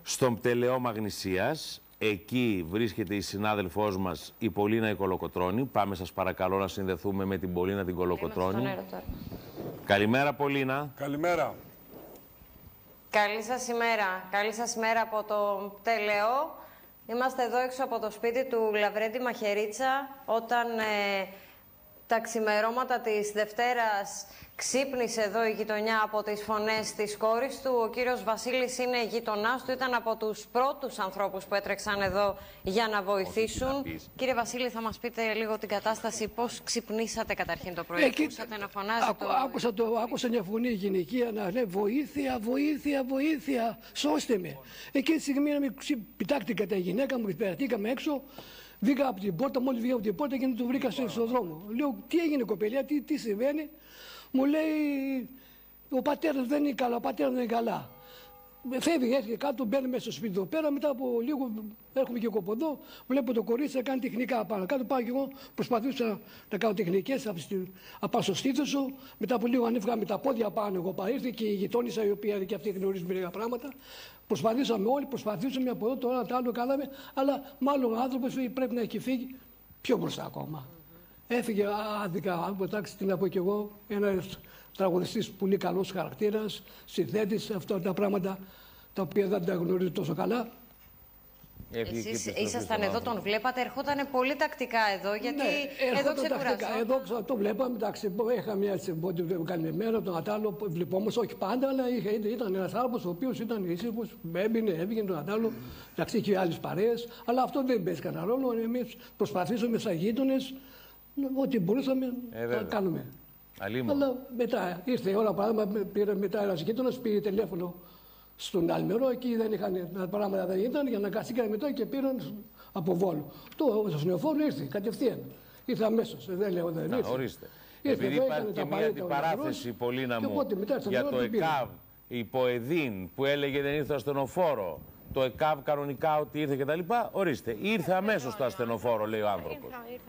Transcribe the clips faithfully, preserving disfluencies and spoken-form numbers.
στον πτελαιό Μαγνησίας. Εκεί βρίσκεται η συνάδελφός μας, η Πολίνα η Κολοκοτρώνη. Πάμε σας παρακαλώ να συνδεθούμε με την Πολίνα την Κολοκοτρώνη. Καλημέρα Πολίνα. Καλημέρα. Καλή σας ημέρα. Καλή σας ημέρα από το πτελαιό. Είμαστε εδώ έξω από το σπίτι του Λαβρέντη Μαχαιρίτσα, όταν ε, τα ξημερώματα της Δευτέρας ξύπνησε εδώ η γειτονιά από τις φωνές της κόρης του. Ο κύριος Βασίλης είναι γειτονάς του, ήταν από τους πρώτους ανθρώπους που έτρεξαν εδώ για να βοηθήσουν. Κύριε Βασίλη, θα μας πείτε λίγο την κατάσταση, πώς ξυπνήσατε καταρχήν το πρωί, ακούσατε να φωνάζει άκου, το... Άκουσα, το, άκουσα μια φωνή γυναικεία να λέει βοήθεια, βοήθεια, βοήθεια, σώστε με. Εκείνη τη στιγμή με πιτάχτηκα τα γυναίκα μου, περαστήκαμε έξω. Βγήκα από την πόρτα, μόλις βγήκα από την πόρτα και το βρήκα στον δρόμο. Λέω, τι έγινε κοπελιά, τι, τι συμβαίνει. Μου λέει, ο πατέρας δεν είναι καλά, ο πατέρας δεν είναι καλά. Φεύγει, έρχεται κάτω, μπαίνει μέσα στο σπίτι εδώ πέρα. Μετά από λίγο έρχομαι και εγώ από εδώ. Βλέπω το κορίτσι να κάνει τεχνικά πάνω κάτω. Πάω και εγώ, προσπαθούσα να κάνω τεχνικές να πάω στο στήθο. Μετά από λίγο ανέβγα με τα πόδια πάνω. Εγώ πάω, ήρθε και η γειτόνισσα η οποία και αυτή γνωρίζει μερικά πράγματα. Προσπαθήσαμε όλοι, προσπαθήσαμε από εδώ, τώρα το άλλο κάναμε. Αλλά μάλλον ο άνθρωπο πρέπει να έχει φύγει πιο μπροστά ακόμα. Έφυγε άδικα, εντάξει, τι να πω κι εγώ, ένας τραγουδιστής πολύ καλός χαρακτήρας, συνθέτης, αυτά τα πράγματα τα οποία δεν τα γνωρίζω τόσο καλά. Εσείς ήσασταν εδώ, τον βλέπατε, ερχόταν πολύ τακτικά εδώ, γιατί ναι, εδώ ξεκουράζω. Εδώ το βλέπαμε, εντάξει, είχα μια καλημέρα, τον Ατάλο, βλεπόμαστε, όχι πάντα, αλλά ήταν ένας άνθρωπος ο οποίος ήταν ήσυχος, έμπαινε, έβγαινε τον Ατάλο, εντάξει, και άλλες παρέες, αλλά αυτό δεν παίζει κανένα ρόλο. Εμείς προσπαθήσαμε σαν γείτονες, ό,τι μπορούσαμε ε, να κάνουμε. Αλίμω. Αλλά μετά ήρθε η ώρα, παράδειγμα, πήρε μετά ένας γείτονας, πήρε τηλέφωνο στον Αλμυρό, εκεί δεν είχαν, τα πράγματα δεν ήταν, για να κάθηκαν μετά και πήραν από Βόλο. Το σωσνεοφόρο ήρθε κατευθείαν. Ήρθε αμέσως, δεν λέω δεν ήρθε. Να, ορίστε. Ήρθε. Επειδή υπάρχει και μια αντιπαράθεση, Πολίνα μου, για το ΕΚΑΒ, η ΠΟΕΔΗΝ που έλεγε δεν ήρθε το ασθενοφόρο, το ΕΚΑΒ κανονικά ότι ήρθε κτλ. Ορίστε, ήρθε αμέσως το ασθενοφόρο, λέει ο άνθρωπος.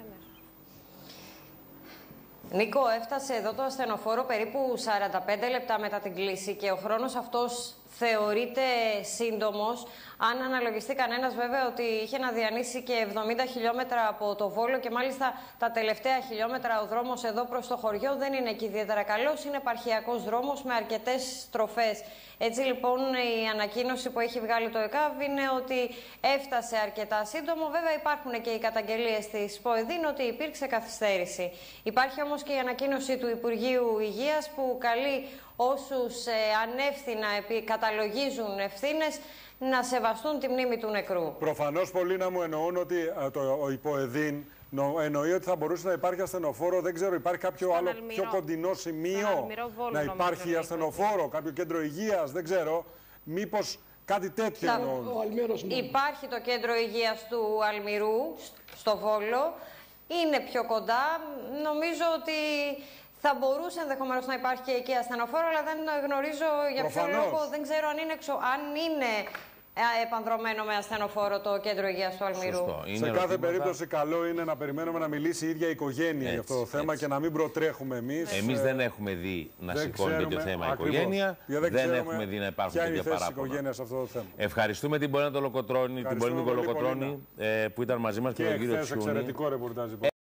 Νίκο, έφτασε εδώ το ασθενοφόρο περίπου σαράντα πέντε λεπτά μετά την κλήση και ο χρόνος αυτός θεωρείται σύντομος. Αν αναλογιστεί κανένας βέβαια ότι είχε να διανύσει και εβδομήντα χιλιόμετρα από το Βόλο και μάλιστα τα τελευταία χιλιόμετρα ο δρόμος εδώ προς το χωριό δεν είναι και ιδιαίτερα καλός, είναι επαρχιακός δρόμος με αρκετές στροφές. Έτσι λοιπόν η ανακοίνωση που έχει βγάλει το ΕΚΑΒ είναι ότι έφτασε αρκετά σύντομο. Βέβαια υπάρχουν και οι καταγγελίες της ΠΟΕΔΗΝ ότι υπήρξε καθυστέρηση. Υπάρχει όμως και η ανακοίνωση του Υπουργείου Υγείας που καλεί όσους ε, ανεύθυνα επί, καταλογίζουν ευθύνες να σεβαστούν τη μνήμη του νεκρού. Προφανώς, Πολίνα μου, εννοούν ότι το, ο ΠΟΕΔΗΝ εννοεί ότι θα μπορούσε να υπάρχει ασθενοφόρο. Δεν ξέρω, υπάρχει κάποιο Στον άλλο Αλμυρό. πιο κοντινό σημείο Βόλου, να υπάρχει ασθενοφόρο, κάποιο κέντρο υγείας, δεν ξέρω. Μήπως κάτι τέτοιο θα... εννοούν. Υπάρχει το κέντρο υγείας του Αλμυρού, στο Βόλο. Είναι πιο κοντά. Νομίζω ότι θα μπορούσε ενδεχομένως να υπάρχει και εκεί ασθενοφόρο, αλλά δεν γνωρίζω για Προφανώς. ποιο λόγο. Δεν ξέρω αν είναι, εξω... αν είναι επανδρομένο με ασθενοφόρο το κέντρο υγείας του Αλμυρού. Σωστό. Σε κάθε ερωτήματα... περίπτωση, καλό είναι να περιμένουμε να μιλήσει η ίδια η οικογένεια έτσι, για αυτό το θέμα έτσι. Και να μην προτρέχουμε εμείς. Εμείς δεν έχουμε δει να σηκώνει τέτοιο θέμα η οικογένεια. Δεν, δεν έχουμε δει να υπάρχουν τέτοια παράπονα. Σε αυτό το θέμα. Ευχαριστούμε την Πολίνα Κολοκοτρώνη, την Πολίνα Κολοκοτρώνη που ήταν μαζί μας και, και τον κύριο Τσιούνη. Εξαιρετικό ρεπορτάζ.